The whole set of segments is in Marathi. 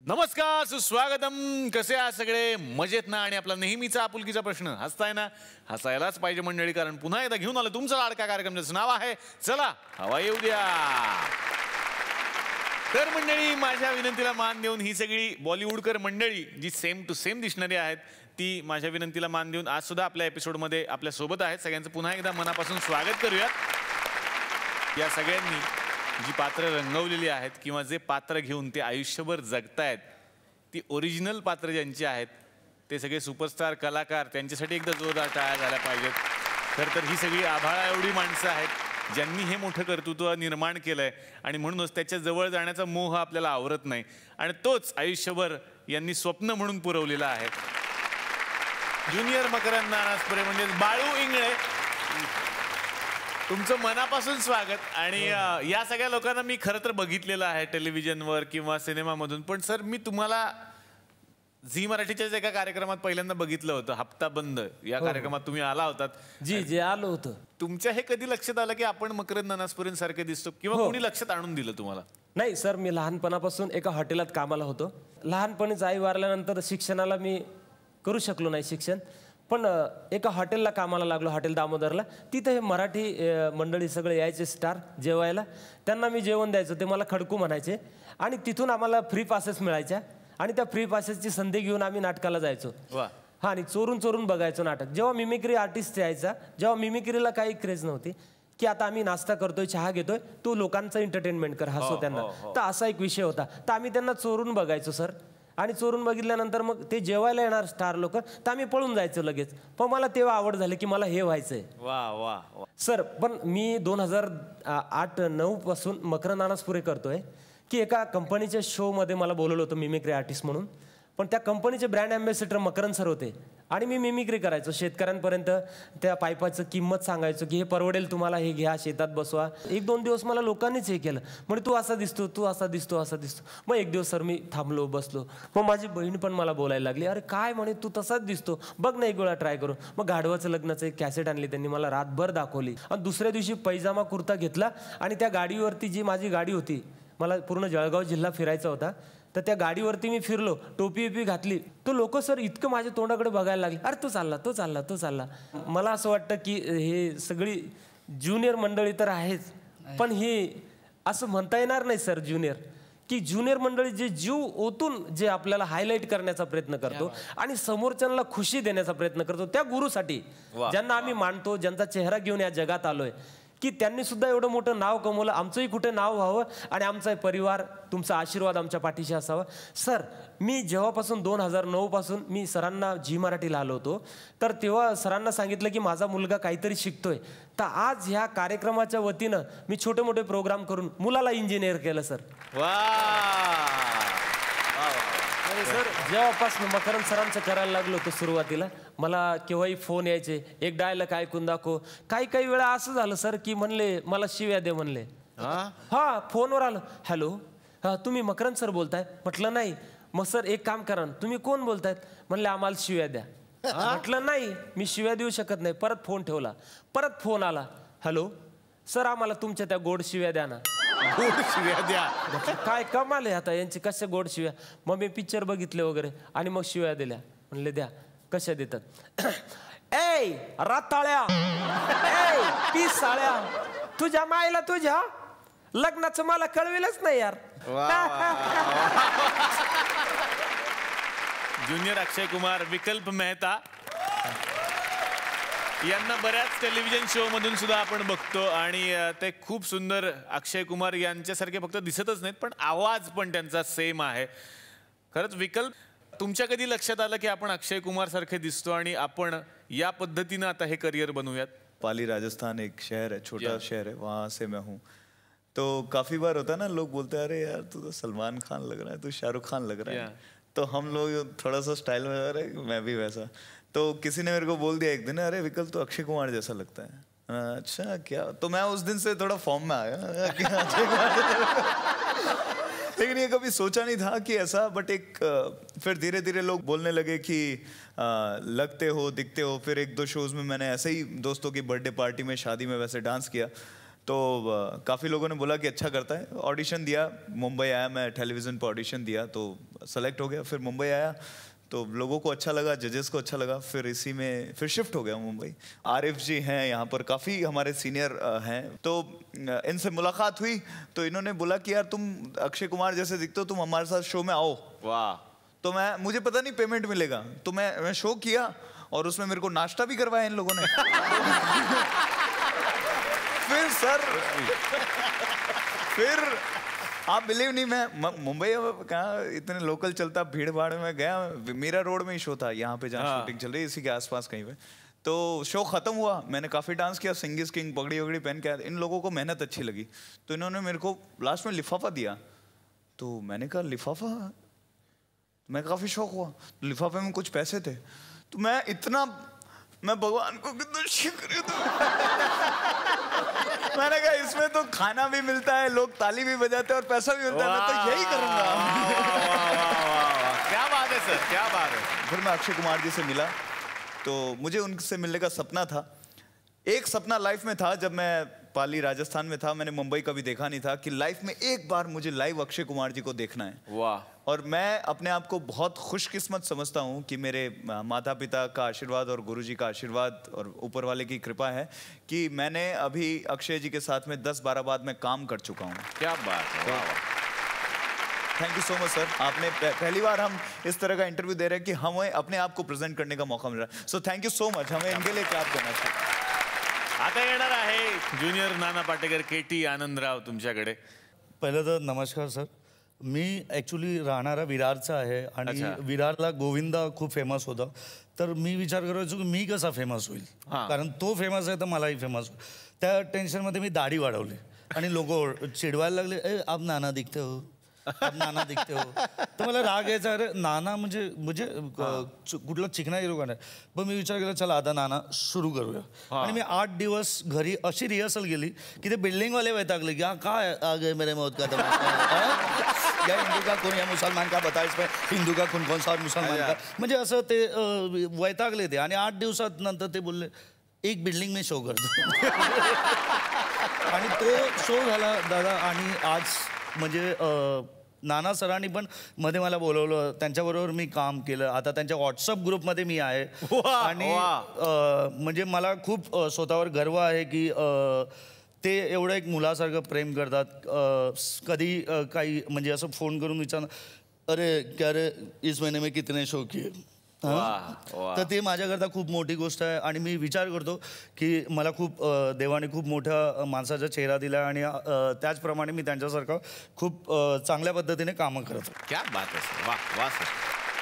नमस्कार, सुस्वागतम. कसे आहात सगळे? मजेत ना? आणि आपला नेहमीचा आपुलकीचा प्रश्न, हसताय ना? हसायलाच पाहिजे मंडळी, कारण पुन्हा एकदा घेऊन आलो तुमचा लाडका कार्यक्रम, ज्याचं नाव आहे चला हवा येऊ द्या. तर मंडळी, माझ्या विनंतीला मान देऊन ही सगळी बॉलिवूडकर मंडळी जी सेम टू सेम दिसणारी आहेत, ती माझ्या विनंतीला मान देऊन आज सुद्धा आपल्या एपिसोडमध्ये आपल्या सोबत आहेत. सगळ्यांचं पुन्हा एकदा मनापासून स्वागत करूयात. या सगळ्यांनी जी पात्र रंगवलेली आहेत किंवा जे पात्र घेऊन ते आयुष्यभर जगतायत, ती ओरिजिनल पात्र ज्यांची आहेत, ते सगळे सुपरस्टार कलाकार, त्यांच्यासाठी एकदा जोरदार टाळ्या झाल्या पाहिजेत. खरं तर ही सगळी आभाळा एवढी माणसं आहेत ज्यांनी हे मोठं कर्तृत्व निर्माण केलंय, आणि म्हणूनच त्याच्या जवळ जाण्याचा मोह आपल्याला आवरत नाही, आणि तोच आयुष्यभर यांनी स्वप्न म्हणून पुरवलेला आहे. ज्युनियर मकरंद नानासपुरे म्हणजे बाळू इंगळे, तुमचं मनापासून स्वागत. आणि या सगळ्या लोकांना मी खरं तर बघितलेलं आहे टेलिव्हिजनवर किंवा सिनेमामधून, पण सर मी तुम्हाला झी मराठीच्याच एका कार्यक्रमात पहिल्यांदा बघितलं होतं, हप्ता बंद या कार्यक्रमात तुम्ही आला होतात. जी आलो होतं. तुमच्या हे कधी लक्षात आलं की आपण मकरंद नानासपुरेंसारखे दिसतो, किंवा कोणी लक्षात आणून दिलं तुम्हाला? नाही सर, मी लहानपणापासून एका हॉटेलात कामाला होतो. लहानपणीच आई वारल्यानंतर शिक्षणाला मी करू शकलो नाही शिक्षण, पण एका हॉटेलला कामाला लागलो, हॉटेल दामोदरला. तिथं हे मराठी मंडळी सगळे यायचे स्टार जेवायला, त्यांना मी जेवण द्यायचो, ते मला खडकू म्हणायचे. आणि तिथून आम्हाला फ्री पासेस मिळायच्या, आणि त्या फ्री पासेसची संधी घेऊन आम्ही नाटकाला जायचो. हा, आणि चोरून चोरून बघायचो नाटक. जेव्हा मिमिक्री आर्टिस्ट यायचा, जेव्हा मिमिक्रीला काही क्रेज नव्हती की आता आम्ही नाश्ता करतोय, चहा घेतोय, तू लोकांचं एंटरटेनमेंट कर, हसव त्यांना, तर असा एक विषय होता. तर आम्ही त्यांना चोरून बघायचो सर. आणि चोरून बघितल्यानंतर मग ते जेवायला येणार स्टार लोक, तर आम्ही पळून जायचो लगेच. पण मला तेव्हा आवड झाली की मला हे व्हायचंय. वा वा सर, पण मी 2008-09 पासून मकरंद नानासपुरे करतोय. की एका कंपनीच्या शोमध्ये मला बोलवलं होतं मिमिक्री आर्टिस्ट म्हणून, पण त्या कंपनीचे ब्रँड अँबॅसेडर मकरंद सर होते, आणि मी मिमिक्री करायचो. शेतकऱ्यांपर्यंत त्या पाईपाचं किंमत सांगायचो की हे परवडेल तुम्हाला, हे घ्या, शेतात बसवा. 1-2 दिवस मला लोकांनीच हे केलं, म्हणजे तू असा दिसतो, तू असा दिसतो, असा दिसतो. मग एक दिवस सर मी थांबलो, बसलो. मग माझी बहीण पण मला बोलायला लागली, अरे काय म्हणे, तू तसाच दिसतो, बघ ना एक वेळा ट्राय करून. मग गाढवाचं लग्नाचं एक कॅसेट आणली त्यांनी, मला रातभर दाखवली. आणि दुसऱ्या दिवशी पैजामा कुर्ता घेतला, आणि त्या गाडीवरती, जी माझी गाडी होती, मला पूर्ण जळगाव जिल्हा फिरायचा होता, तर त्या गाडीवरती मी फिरलो, टोपी बिपी घातली. तो लोक सर इतकं माझ्या तोंडाकडे बघायला लागले, अरे तो चालला, तो चालला, तो चालला. मला असं वाटतं की हे सगळी ज्युनियर मंडळी तर आहेच, पण हे असं म्हणता येणार नाही सर ज्युनियर, की ज्युनियर मंडळी जे जीव ओतून जे आपल्याला हायलाईट करण्याचा प्रयत्न करतो आणि समोरच्यांना खुशी देण्याचा प्रयत्न करतो, त्या गुरुसाठी ज्यांना आम्ही मानतो, ज्यांचा चेहरा घेऊन या जगात आलोय, की त्यांनी सुद्धा एवढं मोठं नाव कमवलं, आमचंही कुठे नाव व्हावं, आणि आमचा परिवार, तुमचा आशीर्वाद आमच्या पाठीशी असावा. सर, मी जेव्हापासून 2009 पासून मी सरांना झी मराठीला आलो होतो, तर तेव्हा सरांना सांगितलं की माझा मुलगा काहीतरी शिकतोय. तर आज ह्या कार्यक्रमाच्या वतीनं मी छोटे मोठे प्रोग्राम करून मुलाला इंजिनियर केलं सर. सर, जेव्हापासून मकरंद सरांचं करायला लागलो होतं सुरुवातीला, मला केव्हाही फोन यायचे, एक डायलॉग ऐकून दाखव. काही वेळा असं झालं सर की म्हणले मला शिव्या दे म्हणले. हा, फोनवर आलं, हॅलो तुम्ही मकरंद सर बोलताय? म्हटलं नाही. मग सर एक काम करा, तुम्ही कोण बोलतायत? म्हणले आम्हाला शिव्या द्या. म्हटलं नाही, मी शिव्या देऊ शकत नाही. परत फोन ठेवला, परत फोन आला, हॅलो सर आम्हाला तुमच्या त्या गोड शिव्या द्या ना. गोड शिव्या द्या? काय कमाल आहे आता यांची, कशा गोड शिव्या. मग मी पिक्चर बघितले वगैरे, आणि मग शिव्या दिल्या. म्हणले द्या. कशा देतात? ए राताळ्या, ए पिसाळ्या, तुझ्या मायला तुझ्या लग्नाचं मला कळविलंच नाही यार. ज्युनियर अक्षय कुमार, विकल्प मेहता यांना बऱ्याच टेलिव्हिजन शो मधून सुद्धा आपण बघतो, आणि ते खूप सुंदर. अक्षय कुमार यांच्यासारखे फक्त दिसतच नाहीत, पण आवाज पण त्यांचा सेम आहे. खरंच विकल्प, तुमच्या कधी लक्षात आलं की आपण अक्षय कुमार सारखे दिसतो आणि आपण या पद्धतीनं आता हे करियर बनवूयात? पाली राजस्थान एक शहर है, छोटा शहर है, वहाँ से मैं हूँ. तो काफ़ी बार होता है ना, लोग बोलते हैं अरे यार तू तो सलमान खान लग रहा है, तू शाहरुख खान लग रहा है. तो हम लोग थोड़ा सा स्टाइल में, अरे मैं भी वैसा. तो किसी ने मेरे को बोल दिया एक दिन, अरे विकल्प तो अक्षय कुमार जैसा लगता है. अच्छा क्या? तो मैं उस दिन से थोड़ा फॉर्म में आया. लेकिन ये कभी सोचा नहीं था कि ऐसा, बट एक फिर धीरे धीरे लोग बोलने लगे कि लगते हो, दिखते हो. फिर 1-2 शोज़ में मैंने ऐसे ही दोस्तों की बर्थडे पार्टी में, शादी में वैसे डांस किया, तो काफ़ी लोगों ने बोला कि अच्छा करता है. ऑडिशन दिया, मुंबई आया मैं, टेलीविज़न पर ऑडिशन दिया, तो सेलेक्ट हो गया, फिर मुंबई आया तो लोगों को अच्छा लगा, जजेस को अच्छा लगा, फिर इसी में फिर शिफ्ट हो गया मुंबई। आरिफ जी हैं यहाँ पर, काफ़ी हमारे सीनियर हैं, तो इनसे मुलाकात हुई तो इन्होंने बोला कि यार तुम अक्षय कुमार जैसे दिखते हो, तुम हमारे साथ शो में आओ। वाह। तो मुझे पता नहीं पेमेंट मिलेगा, तो मैं शो किया और उसमें मेरे को नाश्ता भी करवाया इन लोगों ने। फिर सर फिर आप बिलीव नहीं, मैं मुंबई कहाँ इतने लोकल चलता, भीड़ भाड़ में गया, मीरा रोड में ही शो था यहाँ पे जहाँ शूटिंग चल रही है, इसी के आसपास कहीं पे। तो शो खत्म हुआ, मैंने काफ़ी डांस किया, सिंग इज किंग पगड़ी वगड़ी पहन के आया। इन लोगों को मेहनत अच्छी लगी तो इन्होंने मेरे को लास्ट में लिफाफा दिया। तो मैंने कहा लिफाफा, मैं काफ़ी शौक हुआ, लिफाफे में कुछ पैसे थे, तो मैं भगवान को कितना शुक्रिया मैंने कहा इसमें तो खाना भी मिलता है, लोग ताली भी बजाते हैं और पैसा भी मिलता है, मैं तो यही करूंगा। क्या बात है सर, क्या बात है। फिर मैं अक्षय कुमार जी से मिला तो मुझे उनसे मिलने का सपना था। एक सपना लाइफ में था, जब मैं पाली राजस्थान में था, मैंने मुंबई कभी देखा नहीं था, कि लाइफ में एक बार मुझे लाइव अक्षय कुमार जी को देखना है। वाह। और मैं अपने आप को बहुत खुशकिस्मत समझता हूँ कि मेरे माता पिता का आशीर्वाद और गुरुजी का आशीर्वाद और ऊपर वाले की कृपा है कि मैंने अभी अक्षय जी के साथ में 10-12 बार मैं काम कर चुका हूँ। क्या बात है। Thank you so much sir, आपने पहली बार हम इस तरह का इंटरव्यू दे रहे हैं कि हमें अपने आप को प्रेजेंट करने का मौका मिल रहा है। So thank you so much, हमें इनके लिए क्लॅप करना चाहिए। आता येणार आहे ज्युनियर नाना पाटेकर, KT आनंदराव तुमच्याकडे। पहिलं तर नमस्कार सर, मी ॲक्च्युली राहणारा विरारचा आहे आणि विरारला गोविंदा खूप फेमस होता, तर मी विचार करायचो की मी कसा फेमस होईल, कारण तो फेमस आहे तर मलाही फेमस होईल। त्या टेन्शनमध्ये मी दाढी वाढवली आणि लोक चिडवायला लागले, ए आप नाना दिखते हो, आप नाना दिखते हो। तर मला राग यायचा, अरे नाना म्हणजे कुठला चिकना हिरो का नाही, पण मी विचार केला चला आता नाना सुरू करूया। आणि मी 8 दिवस घरी अशी रिहर्सल केली की ते बिल्डिंगवाले वैतागले की काय आ गए मेरे मौत का दम, या हिंदू का कोण, या मुसलमान का बता, इसमें हिंदू का खून कौन सा और मुसलमान का, म्हणजे असं ते वैतागले ते। आणि 8 दिवसात नंतर ते बोलले एक बिल्डिंग में शो करतो। आणि तो शो झाला दादा, आणि आज म्हणजे नाना सरांनी पण मध्ये मला बोलवलं, त्यांच्याबरोबर मी काम केलं, आता त्यांच्या व्हॉट्सअप ग्रुपमध्ये मी आहे। आणि म्हणजे मला खूप स्वतःवर गर्व आहे की ते एवढं एक मुलासारखं प्रेम करतात। कधी काही म्हणजे असं फोन करून विचारणार, अरे क्या रे इस महीने में कितने शो किए, तर ते माझ्याकरता खूप मोठी गोष्ट आहे। आणि मी विचार करतो की मला खूप देवाने खूप मोठ्या माणसाचा चेहरा दिला आणि त्याचप्रमाणे मी त्यांच्यासारखं खूप चांगल्या पद्धतीने कामं करतो। क्या बात है सर, वाह वाह सर।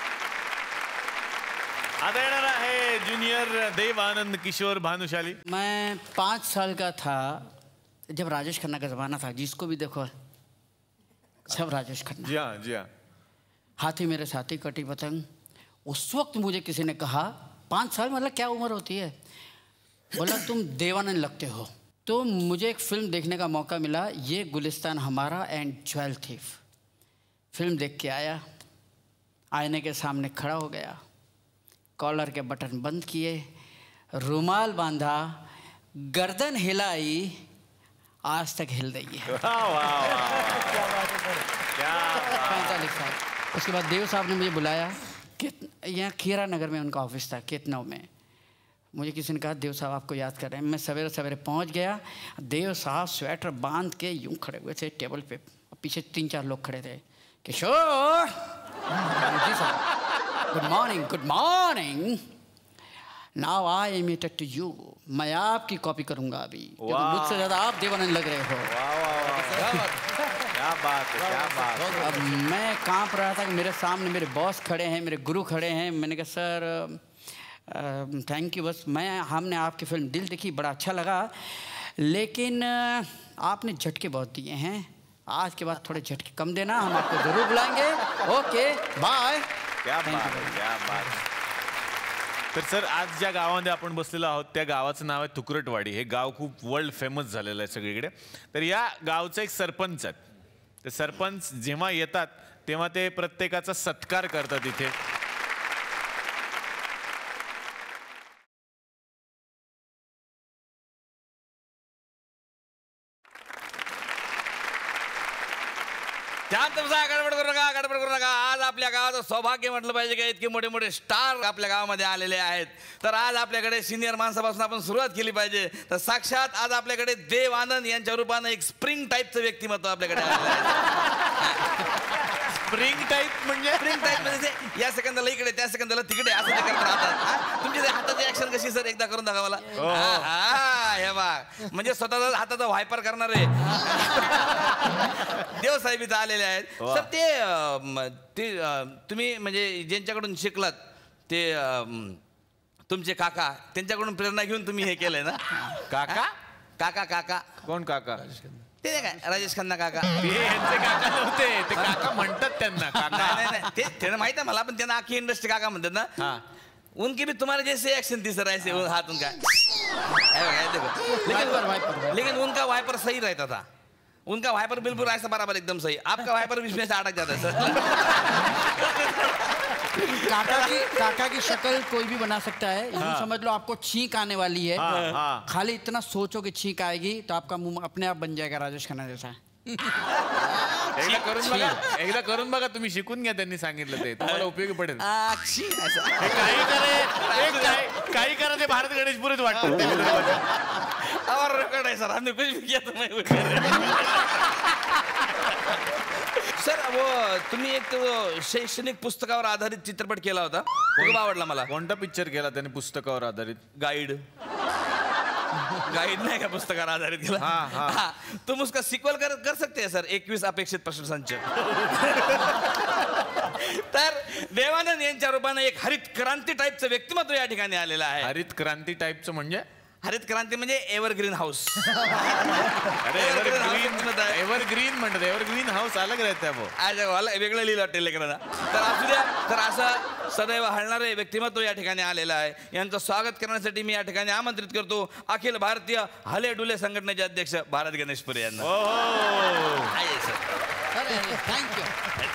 आता येणार आहे ज्युनियर देव आनंद किशोर भानुशाली। मैं 5 साल का था जब राजेश खन्ना का ज़माना था, जिसको भी देखो सब राजेश खन्ना। जी हाँ, जी हाँ। हाथी मेरे साथी कटी पतंग। उस वक्त मुझे किसी ने कहा, 5 साल मतलब क्या उम्र होती है, बोला तुम देवानंद लगते हो। तो मुझे एक फ़िल्म देखने का मौका मिला, ये गुलिस्तान हमारा एंड ज्वेल थीफ। फिल्म देख के आया, आईने के सामने खड़ा हो गया, कॉलर के बटन बंद किए, रुमाल बांधा, गर्दन हिलाई, आज तक हिल रही है। 45 साल। उसके बाद देव साहब ने मुझे बुलाया, यहाँ खीरा नगर में उनका ऑफिस था, केतनव में। मुझे किसी ने कहा देव साहब आपको याद कर रहे हैं। मैं सवेरे सवेरे पहुँच गया, देव साहब स्वेटर बांध के यूं खड़े हुए थे टेबल पे, पीछे 3-4 लोग खड़े थे। किशोर, जी साहब, good morning, good morning, now I imitated to you. मैं आपकी कॉपी करूंगा अभी, क्योंकि मुझसे ज़्यादा आप देवानंद लग रहे हो। क्या बात है, क्या बात है। अब मैं कांप रहा था कि मेरे सामने मेरे बॉस खड़े हैं, मेरे गुरु खड़े हैं। मैंने कहा सर थैंक यू, बस हमने आपकी फिल्म दिल देखी, बड़ा अच्छा लगा, लेकिन आपने झटके बहुत दिए हैं, आज के बाद थोड़े झटके कम देना, हम आपको ज़रूर बुलाएंगे। Okay bye. क्या बात है, क्या बात है। तर सर आज ज्या गावामध्ये आपण बसलेलो आहोत त्या गावाचं नाव आहे तुकरटवाडी। हे गाव खूप वर्ल्ड फेमस झालेलं आहे सगळीकडे। तर या गावचे एक सरपंच आहेत, ते सरपंच जेव्हा येतात तेव्हा ते प्रत्येकाचा सत्कार करतात इथे। शांत बसा, गडबड करू नका. आज आपल्या गावाचं सौभाग्य म्हटलं पाहिजे का इतके मोठे मोठे स्टार आपल्या गावामध्ये आलेले आहेत. तर आज आपल्याकडे सिनियर माणसापासून आपण सुरुवात केली पाहिजे. तर साक्षात आज आपल्याकडे देव आनंद यांच्या रूपानं एक स्प्रिंग टाईपचं व्यक्तिमत्व आपल्याकडे आलेलं आहे. स्प्रिंग टाईप म्हणजे या सेकंदाला इकडे त्या सेकंदाला तिकडे असं ते करत राहतात. तुमची हाताची ऍक्शन कशी सर एकदा करून दाखवा मला. हे बा म्हणजे स्वतःचा हाताचा व्हायपर करणारे देव साहेब इथं आलेले आहेत. सर ते तुम्ही म्हणजे ज्यांच्याकडून शिकलात ते तुमचे काका त्यांच्याकडून प्रेरणा घेऊन तुम्ही हे केलंय ना. काका काका काका कोण काका? ते नाही काय राजेश खन्ना काका. यांचे काका नव्हते, ते काका म्हणतात त्यांना काका. नाही ते त्यांना माहित आहे मला, पण त्यांना आखी इंडस्ट्री काका म्हणतात ना. उनकी भी तुम्हारे जैसे एक्शन थी सर, ऐसे हाथ उनका देखो. लेकिन उनका वाइपर सही रहता था. उनका वाइपर बिल्कुल ऐसा बराबर एकदम सही. आपका वाइपर बीच में से अटक जाता है सर. काका की शक्ल कोई भी बना सकता है. यूं समझ लो आपको छींक आने वाली है. खाली इतना सोचो कि छींक आएगी तो आपका मुंह अपने आप बन जाएगा राजेश खन्ना जैसा. एकदा करून बघा तुम्ही, शिकून घ्या. त्यांनी सांगितलं ते तुम्हाला उपयोगी पडेल. काही करा ते भारत गणेशपुरीच वाटतं. और रेकॉर्ड है सर, हमने कुछ भी किया तो मैं सर वो तुम्ही एक तो शैक्षणिक पुस्तकावर आधारित चित्रपट केला होता, खूप आवडला मला. कोणता पिक्चर केला त्याने पुस्तकावर आधारित? गाइड नाही का पुस्तकावर आधारित केला. तुम उसका सिक्वल कर सकते हैं सर. 21 अपेक्षित प्रशंसांचे. तर देवानंद यांच्या रूपानं एक हरित क्रांती टाईपचं व्यक्तिमत्व या ठिकाणी आलेलं आहे. हरित क्रांती टाईपचं म्हणजे? हरित क्रांती म्हणजे एव्हरग्रीन हाऊस. एव्हरग्रीन म्हणतात. एव्हरग्रीन हाऊस अलग रहता है वो. आज वेगळं लिहिलं वाटेल लेकरांना. तर असू द्या. तर असं सदैव हलणारे व्यक्तिमत्व या ठिकाणी आलेलं आहे. यांचं स्वागत करण्यासाठी मी या ठिकाणी आमंत्रित करतो अखिल भारतीय हले डुले संघटनेचे अध्यक्ष भारत गणेशपुरे यांना. थँक्यू.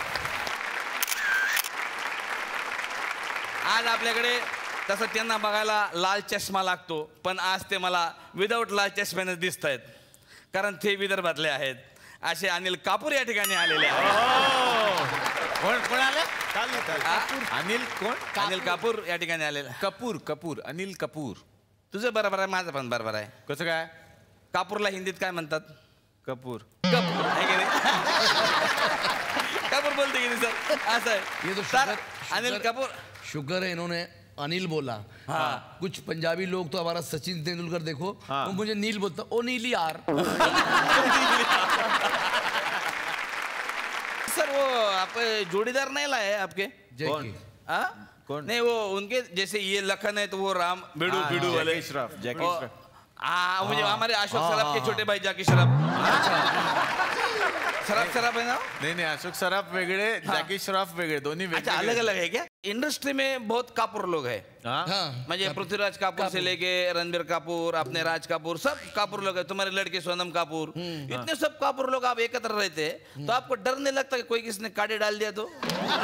आज आपल्याकडे तसं त्यांना बघायला लाल चष्मा लागतो, पण आज ते मला विदाऊट लाल चष्म्यानेच दिसत आहेत, कारण ते विदर्भातले आहेत. असे अनिल कापूर या ठिकाणी आलेले आहेत. कोण आले? अनिल कोण? अनिल कापूर या ठिकाणी आलेला. कपूर अनिल कपूर. तुझं बरोबर आहे, माझं पण बरोबर आहे. कसं काय? कापूरला हिंदीत काय म्हणतात? कपूर. कपूर आहे की नाही? कपूर बोलते की नाही सर? असं आहे सर. अनिल कपूर. शुक्र है इन्होंने अनिल बोला. कुछ पंजाबी लोग तो हमारा सचिन तेंदुलकर देखो, वो मुझे नील बोलता. ओ नीली यार. सर वो आप जोड़ीदार नहीं लाए आपके? कौन? नहीं वो उनके जैसे ये लखन है तो वो राम बिडू वाले. जैकी श्रॉफ. मुझे हमारे अशोक सराफ के छोटे भाई जैकी श्रॉफ. सराफ है ना? नहीं अशोक सराफ वेगळे, जैकी श्रॉफ वेगळे, दोन्ही वेगळे. अलग अलग है क्या? इंडस्ट्री में बहुत कापूर लोग है. म्हणजे पृथ्वीराज कापूर से लेके रणबीर कपूर, अपने राज कपूर, सब कापूर लोग है. तुम्हारे लड़के सोनम कपूर, इतने सब कापूर लोग आप एकत्र रहते तो आपको डर नहीं लगता कि कोई किसने काटे डाल दिया तो?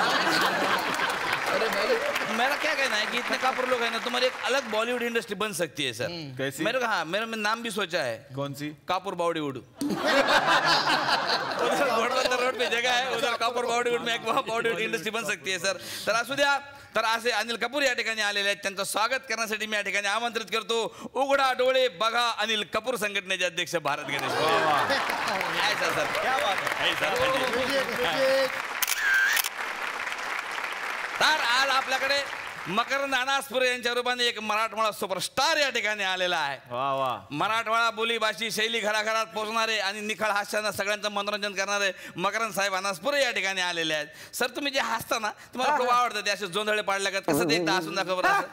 अरे भाई मेरा क्या कहना है कि इतने कापूर लोग हैं ना, तुम्हारी एक अलग बॉलीवुड इंडस्ट्री बन सकती है सर. कैसी? मेरे को नाम भी सोचा है. कौन सी? कापूर बॉलीवुड. उधर घोड़बंदर रोड पे जगह है, उधर कापूर बॉलीवुड में एक बॉलीवुड इंडस्ट्री बन सकती है सर. तर असू द्या. तर असे अनिल कपूर या ठिकाणी आलेले आहेत. त्यांचं स्वागत करण्यासाठी मी या ठिकाणी आमंत्रित करतो उघडा डोळे बघा अनिल कपूर संघटनेचे अध्यक्ष भारत गणेश. सर क्या बात है. तर आज आपल्याकडे मकरंद अनासपुरे यांच्या रूपाने एक मराठवाडा सुपरस्टार या ठिकाणी आलेला आहे. मराठवाडा बोलीभाषी शैली घराघरात पोहोचणारे आणि निखळ हास्यानं सगळ्यांचं मनोरंजन करणारे मकरंद साहेब अनासपुरे या ठिकाणी आलेले आहेत. सर तुम्ही जे हसता ना, तुम्हाला खूप आवडतं ते असे जोंधळे पाडल्या का, कसं ते एकदा हसून दाखव बरं.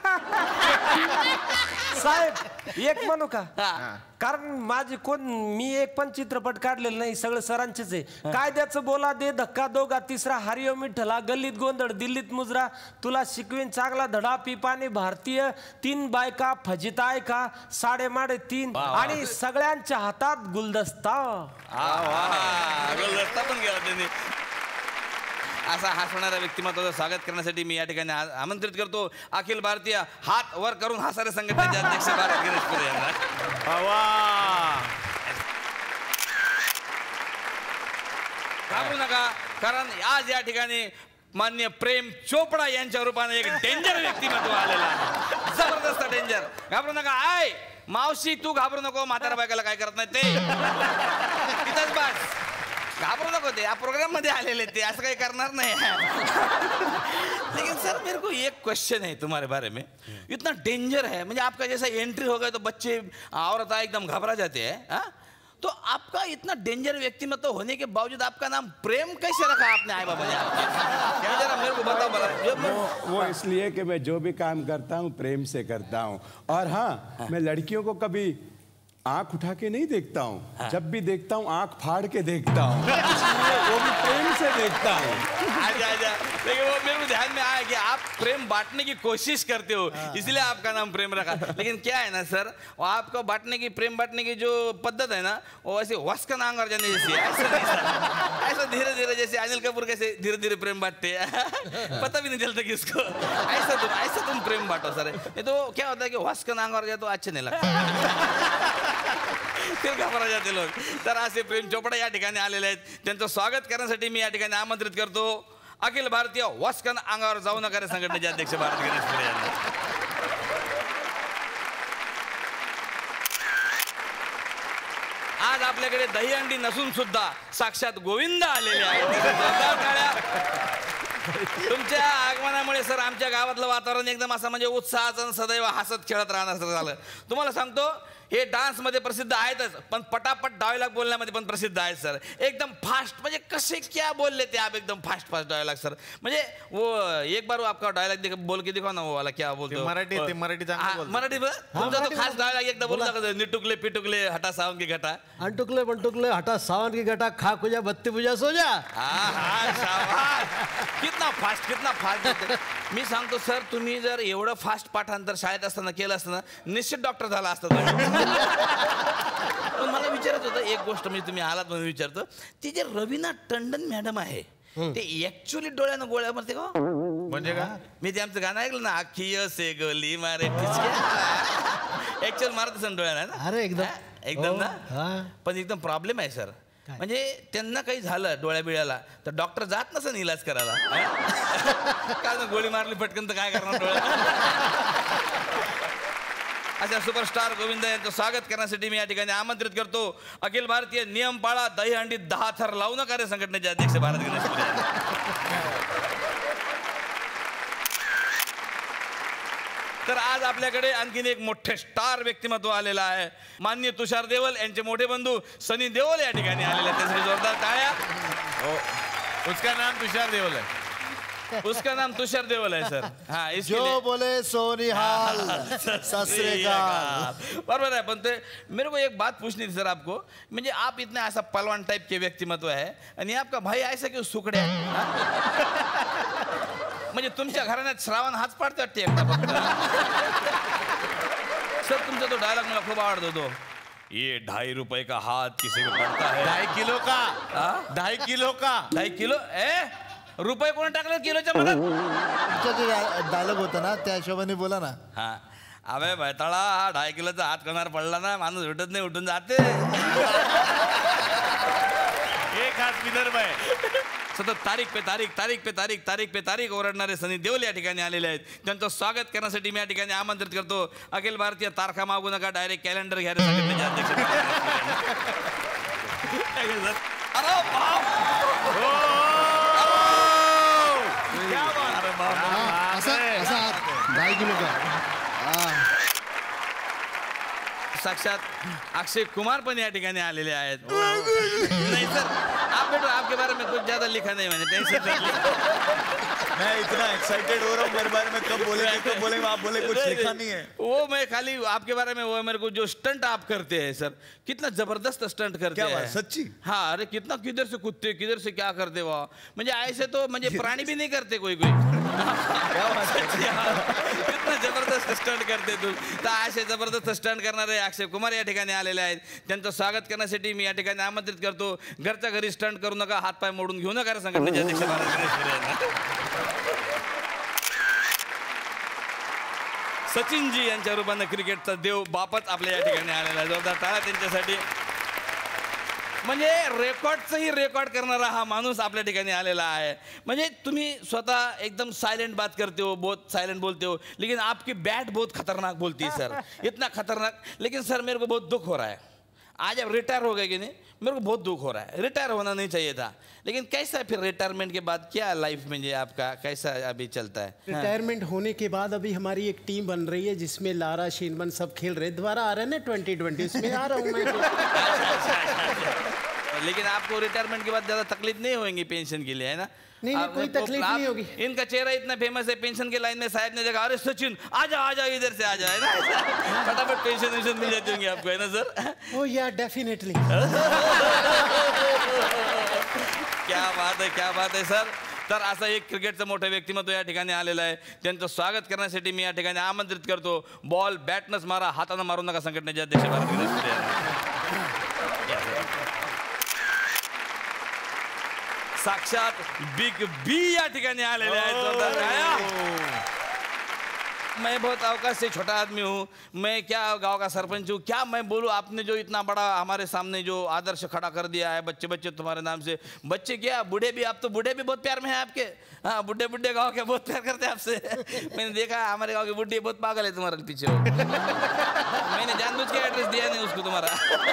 साहेब एक म्हणू का? कारण मी एक पण चित्रपट काढलेला नाही, सगळं सरांचेच आहे. कायद्याचं बोला दे धक्का दोघा, तिसरा हरिओ मिठला, गल्लीत गोंधळ दिल्लीत मुजरा, तुला शिकवीन चांगला धडा, पिपाने भारतीय, 3 बायका फजिताय का, साडेमाडे 3 आणि सगळ्यांच्या हातात गुलदस्ता. गुलदस्ता पण गेला त्यांनी. असा हसणाऱ्या व्यक्तिमत्वाचं स्वागत करण्यासाठी मी या ठिकाणी आमंत्रित करतो अखिल भारतीय हात वर करून हसणारे संघटनेचे अध्यक्ष भारत गणेशपुरे यांना. घाबरू नका, कारण आज या ठिकाणी मान्य प्रेम चोपडा यांच्या रूपाने एक डेंजर व्यक्तिमत्व आलेलं आहे, जबरदस्त डेंजर. घाबरू नका. आय मावशी तू घाबरू नको, म्हातारा बायकाला काय करत नाही ते तिथंच बस, घाबरू नको. ते या प्रोग्राम मध्ये आलेले ते असं काही करणार नाही. लेकिन सर मेरे को एक क्वेश्चन है तुम्हारे बारे में, इतना डेंजर है, म्हणजे आपका जैसा एंट्री हो गया तो बच्चे औरत एकदम घबरा जाते हैं. हाँ? तो आपका इतना डेंजर व्यक्तिमत्व होने के बावजूद आपका नाम प्रेम कैसे रखा आपने आए बाबा ने? क्या जरा मेरे को बताओ बड़ा. वो इसलिए कि मैं जो भी काम करता हूँ प्रेम से करता हूँ. और हाँ, मैं लड़कियों को कभी आंख उठा के नहीं देखता हूँ, जब भी देखता हूँ आंख फाड़ के देखता हूँ. वो भी प्रेम से देखता हूँ. आजा. लेकिन वो मेरे को ध्यान में आया कि आप प्रेम बांटने की कोशिश करते हो, इसलिए आपका नाम प्रेम रखा. लेकिन क्या है ना सर, वो आपको बांटने की, प्रेम बांटने की जो पद्धत है ना, वो ऐसे वस्क नांग और जाने जैसी है. ऐसा धीरे धीरे, जैसे अनिल कपूर कैसे धीरे धीरे प्रेम बांटते हैं, पता भी नहीं चलता किसको. ऐसा तुम प्रेम बांटो सर. ये तो क्या होता है कि वस्क नांग और जाए तो अच्छे नाही लगता, फिर घबरा जाते लोक. तर असे प्रेम चोपडा या ठिकाणी आलेले आहेत. त्यांचं स्वागत करण्यासाठी मी या ठिकाणी आमंत्रित करतो अखिल भारतीय वस्कन अंगावर जाऊ नका रे संघटनेचे अध्यक्ष भारत गणेश पुरे यांना. आज आपल्याकडे दहीहंडी नसून सुद्धा साक्षात गोविंद आलेले आहेत. तुमच्या आगमनामुळे सर आमच्या गावातलं वातावरण एकदम असं म्हणजे उत्साहाचं, सदैव हसत खेळत राहणार झालं. तुम्हाला सांगतो हे डान्स मध्ये प्रसिद्ध आहेतच, पण पटापट डायलॉग बोलण्यामध्ये पण प्रसिद्ध आहेत सर. एकदम फास्ट, म्हणजे कसे क्या बोल लेते आप, एकदम फास्ट डायलॉग सर. म्हणजे वो एक बार आपका डायलॉग बोल के दिखाओ ना, वो वाला क्या बोलते. मराठी मराठी मराठी तुमचा तो खास डायलॉग एकदा बोलू नका. निटुकले पिटुकले हटा सावन की घटा, अंटुकले पंटुकले हटा सावन की घटा, खा खुजा बत्ती पूजा सो जा. कितना फास्ट. मी सांगतो सर, तुम्ही जर एवढं फास्ट पाठांतर शाळेत असताना केलं असतं ना, निश्चित डॉक्टर झाला असता. पण मला विचारायचं होतं एक गोष्ट, म्हणजे तुम्ही आलात म्हणून विचारतो, ती जे रवीना टंडन मॅडम आहे ते ऍक्च्युअली डोळ्यानं गोळ्या मारते का? म्हणजे का? मी ते आमचं गाणं ऐकलं ना, आखियो से गोली मारे, ऍक्च्युअल मारत असेल डोळ्याला ना. अरे एकदम ना. पण एकदम प्रॉब्लेम आहे सर, म्हणजे त्यांना काही झालं डोळ्या बिळ्याला तर डॉक्टर जात नसेल इलाज करायला. कारण गोळी मारली पटकन तर काय करणार डोळ्याला. अशा सुपरस्टार गोविंद यांचं स्वागत करण्यासाठी मी या ठिकाणी आमंत्रित करतो अखिल भारतीय नियमपाळा दहीहंडी 10 थर लावू नका रे संघटनेचे अध्यक्ष भारत गणेश पुरे. तर आज आपल्याकडे आणखीन एक मोठे स्टार व्यक्तिमत्व आलेला आहे. माननीय तुषार देवल यांचे मोठे बंधू सनी देओल या ठिकाणी आलेले आहेत. त्यासाठी जोरदार टाळ्या. उसका नाम तुषार देओल है. उसका नाम तुषार देओल है सर. हाँ, जो बोले सोनिहाल ससुरेकाल. बराबर है. पण ते मेरे को एक बात पूछनी थी सर आपको, म्हणजे आप इतना ऐसा पहलवान टाइप के व्यक्तिमत्व है आणि आपका भाई ऐसा क्यों सुकड़े. म्हणजे तुमच्या घराण्यात श्रावण हाच पाडते वाटते सर. तुमचा तो डायलॉग मला खूप आवडतो, तो ये 2.5 रुपए का हाथ किसी को पड़ता है. 2.5 किलो का. 2.5 किलो का. 2.5 किलो रुपये कोण टाकलं किलोच्या मनात. डायलॉग होता ना त्या हिशोबाने बोला ना. हा अबे बैताळा, हा 2.5 किलोचा हात कोणावर पडला ना, माणूस उठत नाही, उठून जाते. एक हात विदर्भ आहे. सतत तारीख पे तारीख ओरडणारे सनी देओल या ठिकाणी आलेले आहेत. त्यांचं स्वागत करण्यासाठी मी या ठिकाणी आमंत्रित करतो अखिल भारतीय तारखा मागू नका, डायरेक्ट कॅलेंडर घ्या रे संघटनेचे अध्यक्ष. साक्षात अक्षय कुमार पण या ठिकाणी आलेले आहेत. नहीं सर, आप बेटो आपके बारे में कुछ ज्यादा लिखा नहीं मैंने, टेंशन. मैं इतना एक्साइटेड हो रहा हूँ मेरे बारे में, कब बोलेंगे आप बोले कुछ लिखा नहीं है. वो मैं खाली आपके बारे में, वो मेरे को जो स्टंट आप करते हैं सर, कितना जबरदस्त स्टंट करते हैं. सच्ची. हाँ, अरे कितना किधर से कूदते, किधर से क्या करते वो, म्हणजे ऐसे तो म्हणजे प्राणी भी नहीं करते कोई. कितना जबरदस्त स्टंट करते तू. तर असे जबरदस्त स्टंट करणारे अक्षय कुमार या ठिकाणी आलेले आहेत. त्यांचं स्वागत करण्यासाठी मी या ठिकाणी आमंत्रित करतो. घरच्या घरी स्टंट करू नका, हातपाय मोडून घेऊ नका रे संघटनेचे अध्यक्ष भारत गणेश पुरे यांना. सचिनजी यांच्या रूपाने क्रिकेटचा देव बापच आपल्या या ठिकाणी आलेला आहे. जोरदार टाळ्या त्यांच्यासाठी. म्हणजे रेकॉर्डचंही रेकॉर्ड करणारा हा माणूस आपल्या ठिकाणी आलेला आहे. म्हणजे तुम्ही स्वतः एकदम साइलेंट बात करते हो, बहुत साइलेंट बोलते हो, लेकिन आपकी बैट बहुत खतरनाक बोलती है सर, इतना खतरनाक. लेकिन सर मेरे को बहुत दुख हो रहा है, आज अब रिटायर हो गए कि नहीं, मेरे को बहुत दुख हो रहा है. रिटायर होना नहीं चाहिए था, लेकिन कैसा फिर रिटायरमेंट के बाद क्या लाइफ में जो आपका कैसा अभी चलता है? रिटायरमेंट होने के बाद अभी हमारी एक टीम बन रही है जिसमें लारा शेनवन सब खेल रहे, दोबारा आ रहे हैं ना 2020, उसमें आ रहा हूँ मैं. लेकिन आपको रिटायरमेंट के बाद ज्यादा तकलीफ नहीं होगी पेंशन के लिए, है ना? नहीं, कोई तकलीफ नहीं होगी. इनका चेहरा इतना फेमस है, पेंशन के लाइन में साहब ने देखा, अरे सचिन आ जाओ इधर से आ जाए ना, फटाफट पेंशन मिल जाती होंगी आपको, है ना सर? ओ या डेफिनेटली. क्या बात आहे सर. तर असं एक क्रिकेटचं मोठं व्यक्तिमत्व या ठिकाणी आलेलं आहे. त्यांचं स्वागत करण्यासाठी मी या ठिकाणी आमंत्रित करतो. बॉल बॅटनच मारा, हातानं मारू नका संघटनेचे अध्यक्ष भारत. साक्षात बिग बी या ठिकाणी आलेले आहेत. मैं बहुत अवकाश से छोटा आदमी हूँ, मैं क्या गांव का सरपंच हूँ, क्या मैं बोलूँ. आपने जो इतना बड़ा हमारे सामने जो आदर्श खड़ा कर दिया है, बच्चे बच्चे तुम्हारे नाम से, बच्चे क्या बूढ़े भी, आप तो बूढ़े भी बहुत प्यार में हैं आपके. हाँ, बूढ़े बूढ़े गाँव के बहुत प्यार करते हैं आपसे. मैंने देखा हमारे गाँव के बूढ़े बहुत पागल है तुम्हारे पीछे. मैंने जानबूझ के एड्रेस दिया नहीं उसको तुम्हारा.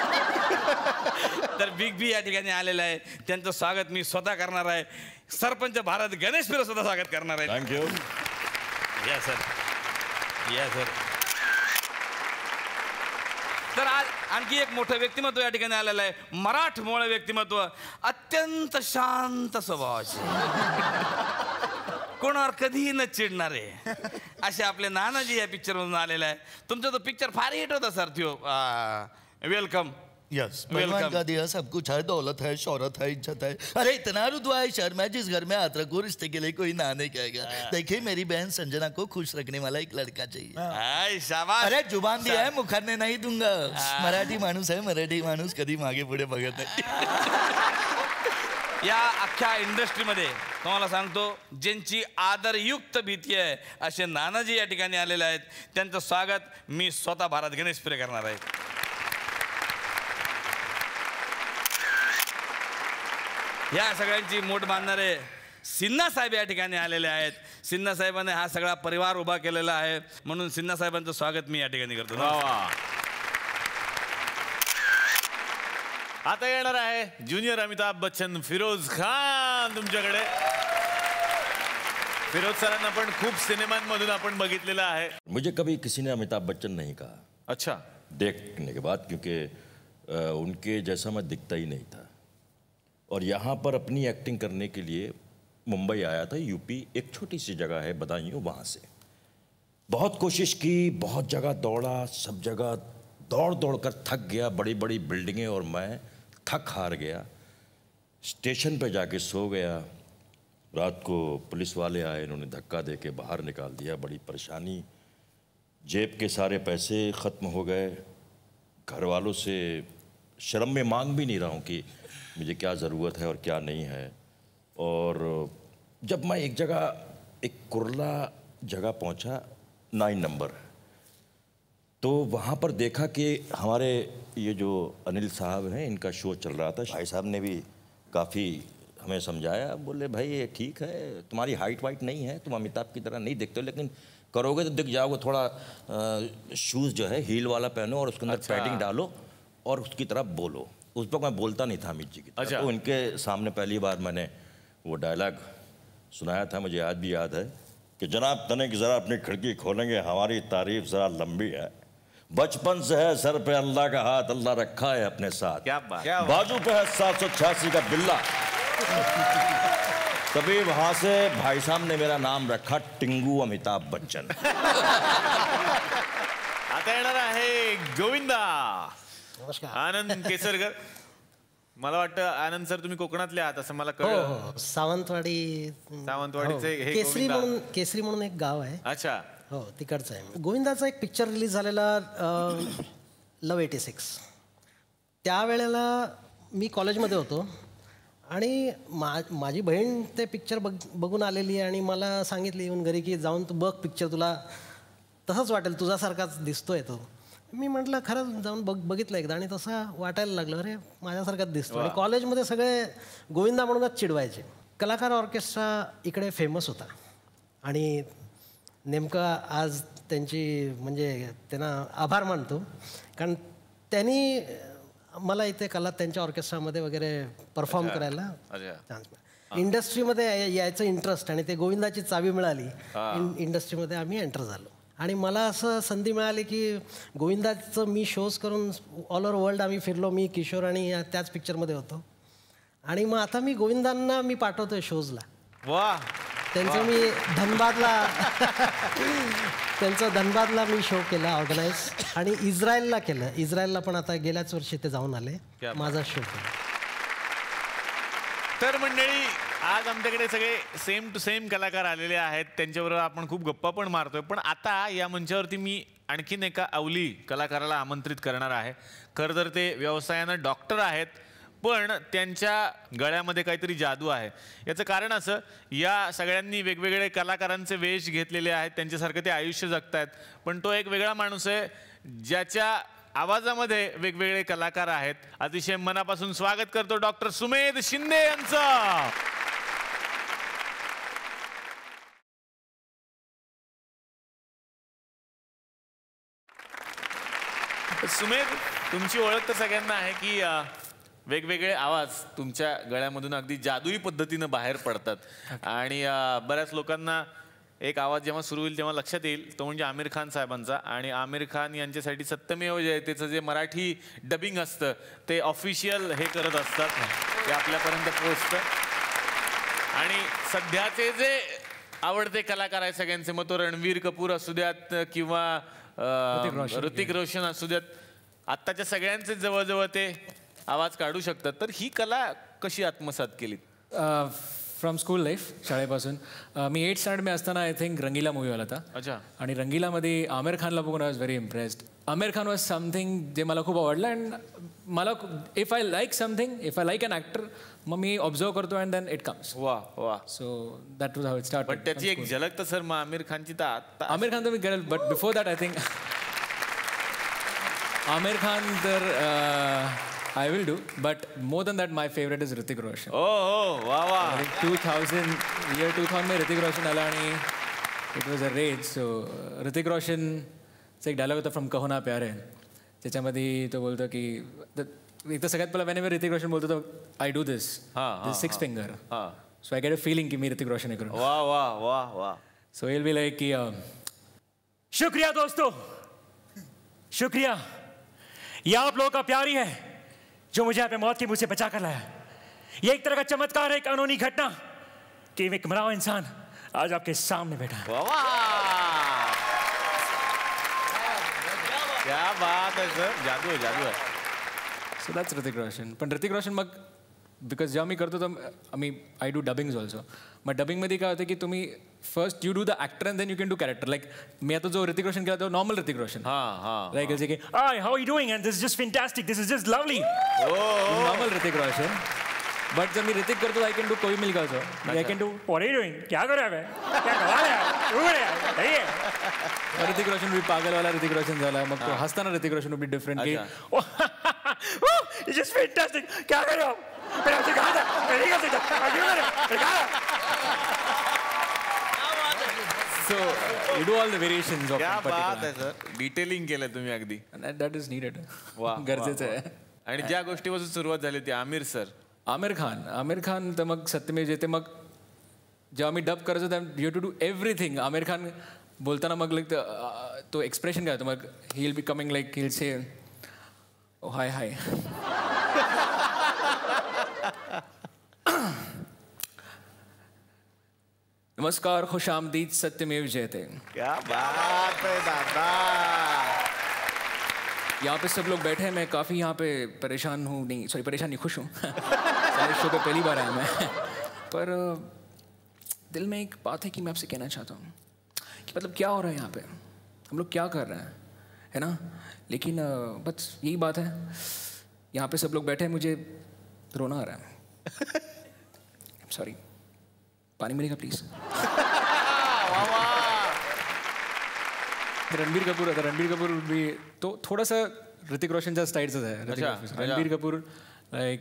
तर बिग बी या ठिकाणी आलेला आहे. त्यांचं स्वागत मी स्वतः करणार आहे. सरपंच भारत गणेश फिर स्वतः स्वागत करणार आहे. थँक्यू. या सर, या सर. तर आज आणखी एक मोठं व्यक्तिमत्व या ठिकाणी आलेलं आहे. मराठमोळं व्यक्तिमत्व, अत्यंत शांत स्वभावाचे, कोणावर कधीही न चिडणारे असे आपले नानाजी या पिक्चर मधून आलेले आहे. तुमचा तो पिक्चर फार हिट होता सर. त्यो वेलकम. यस, भगवान का दिया सब कुछ है, दौलत है, शौहरत है, इज्जत है. अरे इतना रुतबा है शहर में, जिस घर में हाथ रखो रिश्ते के लिए कोई ना नहीं कहेगा. देखिए मेरी बहन संजना को खुश रखने वाला एक लड़का चाहिए. शाबाश. अरे जुबान दिया है, मुखारने नहीं दूंगा. मराठी माणूस है, मराठी माणूस कधी मागे पुढे बघत नाही. या अख्ख्या इंडस्ट्रीमध्ये तुम्हाला सांगतो, ज्यांची आदरयुक्त भीती आहे असे नानाजी या ठिकाणी आलेले आहेत. त्यांचं स्वागत मी स्वतः भारत गणेश फिरे करणार आहे. या सगळ्यांची मोठ बांधणारे सिन्हा साहेब या ठिकाणी आलेले आहेत. सिन्हा साहेबांनी हा सगळा परिवार उभा केलेला आहे, म्हणून सिन्हा साहेबांचं स्वागत मी या ठिकाणी करतो. आता येणार आहे ज्युनियर अमिताभ बच्चन फिरोज खान तुमच्याकडे. फिरोज सरांना पण खूप सिनेमांमधून आपण बघितलेलं आहे. मुझे कभी किसी ने अमिताभ बच्चन नहीं कहा. अच्छा. देखने के बाद, क्योंकि उनके जैसा मैं दिखता ही नहीं था. और यहाँ पर अपनी एक्टिंग करने के लिए मुंबई आया था. यूपी एक छोटी सी जगह है बदायूं, वहाँ से बहुत कोशिश की, बहुत जगह दौड़ा, सब जगह दौड़ दौड़ कर थक गया. बड़ी बड़ी बिल्डिंगें और मैं थक हार गया. स्टेशन पे जाके सो गया. रात को पुलिस वाले आए, इन्होंने धक्का दे के बाहर निकाल दिया. बड़ी परेशानी, जेब के सारे पैसे ख़त्म हो गए. घर वालों से शर्म में मांग भी नहीं रहा हूँ कि मुझे क्या ज़रूरत है और क्या नहीं है. और जब मैं एक जगह, एक कुरला जगह पहुंचा, 9 नंबर, तो वहाँ पर देखा कि हमारे ये जो अनिल साहब हैं, इनका शो चल रहा था. भाई साहब ने भी काफ़ी हमें समझाया. बोले भाई ये ठीक है, तुम्हारी हाइट वाइट नहीं है, तुम अमिताभ की तरह नहीं दिखते हो, लेकिन करोगे तो दिख जाओगे. थोड़ा शूज़ जो है हील वाला पहनो और उसके अंदर पैडिंग डालो और उसकी तरफ बोलो. उस पर मैं बोलता नहीं था अमित जी की तरह. अच्छा. तो उनके सामने पहली बार मैंने वो डायलॉग सुनाया था. मुझे आज भी याद है कि जनाब तनिक ज़रा अपनी खिड़की खोलेंगे, हमारी तारीफ ज़रा लंबी है. बचपन से है सर पे अल्लाह का हाथ, अल्लाह रखा है अपने साथ. क्या बात. बाजू पे है 786 का बिल्ला. तभी वहाँ से भाई साहब ने मेरा नाम रखा टिंगू अमिताभ बच्चन. आता येणार आहे गोविंदा. नमस्कार. आनंद केसरकर. मला वाटतं आनंद सर तुम्ही कोकणातले आहात असं मला कळलं. सावंतवाडीचे हे केसरी म्हणून एक गाव आहे. अच्छा. हो, तिकडचं आहे. गोविंदाचा एक पिक्चर रिलीज झालेला लव 86. त्यावेळेला मी कॉलेजमध्ये होतो आणि माझी बहीण ते पिक्चर बघून आलेली आहे आणि मला सांगितली येऊन घरी की जाऊन तू बघ पिक्चर, तुला तसंच वाटेल, तुझ्यासारखाच दिसतोय तो. मी म्हटलं खरंच जाऊन बघितलं एकदा आणि तसं वाटायला लागलं अरे माझ्यासारखाच दिसतो. आणि कॉलेजमध्ये सगळे गोविंदा म्हणूनच चिडवायचे. कलाकार ऑर्केस्ट्रा इकडे फेमस होता आणि नेमकं आज त्यांची म्हणजे त्यांना आभार मानतो कारण त्यांनी मला इथे कला त्यांच्या ऑर्केस्ट्रामध्ये वगैरे परफॉर्म करायला चान्स मिळाला. इंडस्ट्रीमध्ये यायचं इंटरेस्ट आणि ते गोविंदाची चावी मिळाली. इंडस्ट्रीमध्ये आम्ही एंटर झालो आणि मला असं संधी मिळाली की गोविंदाचं मी शोज करून ऑल ओव्हर वर्ल्ड आम्ही फिरलो. मी किशोर आणि त्याच पिक्चरमध्ये होतो आणि मग आता मी गोविंदांना मी पाठवतोय शोजला. वा त्यांचं मी धनबादला मी शो केला ऑर्गनाईज आणि इस्रायलला केलं. इस्रायलला पण आता गेल्याच वर्षी ते जाऊन आले. माझा शो केला. तर मंडळी आज आमच्याकडे सगळे सेम टू सेम कलाकार आलेले आहेत. त्यांच्याबरोबर आपण खूप गप्पा पण मारतोय. पण आता या मंचावरती मी आणखीन एका अवली कलाकाराला आमंत्रित करणार आहे. खरं तर ते व्यवसायानं डॉक्टर आहेत पण त्यांच्या गळ्यामध्ये काहीतरी जादू आहे. याचं कारण असं या सगळ्यांनी वेगवेगळे कलाकारांचे वेश घेतलेले आहेत. त्यांच्यासारखं ते आयुष्य जगतायत. पण तो एक वेगळा माणूस आहे ज्याच्या आवाजामध्ये वेगवेगळे कलाकार आहेत. अतिशय मनापासून स्वागत करतो डॉक्टर सुमेध शिंदे यांचं. सुमेध, तुमची ओळख तर सगळ्यांना आहे की वेगवेगळे आवाज तुमच्या गळ्यामधून अगदी जादुई पद्धतीनं बाहेर पडतात आणि बऱ्याच लोकांना एक आवाज जेव्हा सुरू होईल तेव्हा लक्षात येईल तो म्हणजे आमिर खान साहेबांचा. आणि आमिर खान यांच्यासाठी सत्यमेव जयतेचं जे मराठी डबिंग असतं ते ऑफिशियल हे करत असतात. ते आपल्यापर्यंत पोहोचतं. आणि सध्याचे जे आवडते कलाकार आहेत सगळ्यांचे, मग तो रणवीर कपूर असू द्यात किंवा ऋतिक रोशन असू द्यात, आत्ताच्या सगळ्यांचे जवळजवळ ते आवाज काढू शकतात. तर ही कला कशी आत्मसात केली? फ्रॉम स्कूल लाईफ, शाळेपासून. मी 8th स्टँडर्डमध्ये असताना आय थिंक रंगीला मूवी आला होता. अच्छा. आणि रंगीलामध्ये आमिर खानला बघून I was very impressed. Aamir Khan was something जे मला खूप आवडलं. अँड मला if I like something, if I like an actor, मग मी ऑब्झर्व करतो अँड देन इट कम्स. वा वा. So that was how it start. पण त्याची एक झलक तर सर मग आमिर खानची तर आता. आमिर खान तर मी करेल, but before that I think Aamir Khan तर I will do, but more than that, my favorite is Hrithik Roshan. Oh, wow, wow. I think 2000 में Hrithik Roshan आला आणि it was a rage. So Hrithik Roshan चा एक डायलॉग होता फ्रॉम कहो ना प्यार है, त्याच्यामध्ये तो बोलतो की एक तर सगळ्यात पहिला whenever Hrithik Roshan बोलतो तो I do this, this 6 finger. So I get a feeling कि मैं Hrithik Roshan ही करूँ. वाह वाह वाह वाह. So he'll be like कि शुक्रिया दोस्तों, शुक्रिया, ये आप लोगों का प्यार ही है जो मुझे यहाँ पे मौत के मुझसे बचा कर लाया. ये एक तरह का चमत्कार है, एक अनोनी घटना कि एक मरा हुआ इंसान आज आपके सामने बैठा है. क्या बात है सर, जादू है, जादू है. So that's Hrithik Roshan. पण ऋतिक रोशन मग बिकॉज जेव्हा मी करतो तर आय डू डबिंग्स ऑल्सो. मग डबिंगमध्ये काय होतं की तुम्ही first you do the actor and then you can do character. Like मी आता जो ऋतिक रोशन केला तो नॉर्मल ऋतिक रोशन. लाईक की hi how you doing and this is just fantastic, this is just lovely, normal Hrithik Roshan. But जब मैं ऋतिक करतो I can do Koi Mil Gaya. I can do what are you doing, क्या कर रहा है, क्या कमाल है. ऋतिक रोशन भी पागल वाला ऋतिक रोशन झाला. मग तो हसताना ऋतिक रोशन भी डिफरेंट की जस्ट फॅन्टॅस्टिक, क्या कर रहे हो. So you do all the variations of क्या बात है सर, डिटेलिंग केलं तुम्ही अगदी. That is needed. गरजेचं आहे. आणि ज्या गोष्टीपासून सुरुवात झाली ती आमिर सर. आमिर खान तर मग सत्यमेव जयते. मग जेव्हा मी डब करायचो तेव्हा you to do everything. Aamir Khan बोलताना मग लाईक तो एक्सप्रेशन काय होतं, मग he will be coming like he will say oh hi hi. नमस्कार, खुश आमदीद, सत्यमेव जयते. क्या बात है दादा. यहाँ पे सब लोग बैठे हैं. मैं काफ़ी यहाँ पे परेशान हूँ, नहीं सॉरी परेशान नहीं, खुश हूँ. सारे शो पे पहली बार आया मैं. पर दिल में एक बात है कि मैं आपसे कहना चाहता हूँ कि मतलब क्या हो रहा है यहाँ पे, हम लोग क्या कर रहे हैं, है ना. लेकिन बस यही बात है, यहाँ पे सब लोग बैठे हैं, मुझे रोना आ रहा है. सॉरी, पानी मिलेगा प्लीज. रणबीर कपूर भी तो थोडासा ऋतिक रोशनच्या स्टाईलचाच आहे. रणबीर कपूर लाइक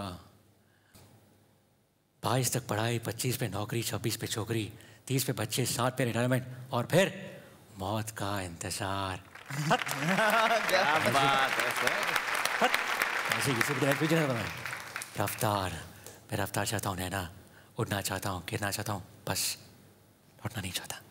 22 तक पढ़ाई, 25 पे नौकरी, 26 पे छोकरी, 30 पे बच्चे, 60 पे रिटायरमेंट और फिर मौत का इंतजार. क्या बात है सर. ऐसे किसी भी रफ्तार, मैं रफ्तार चाहता हूँ नैना, उड़ना चाहता हूँ, गिरना चाहता हूँ, बस लौटना नहीं चाहता.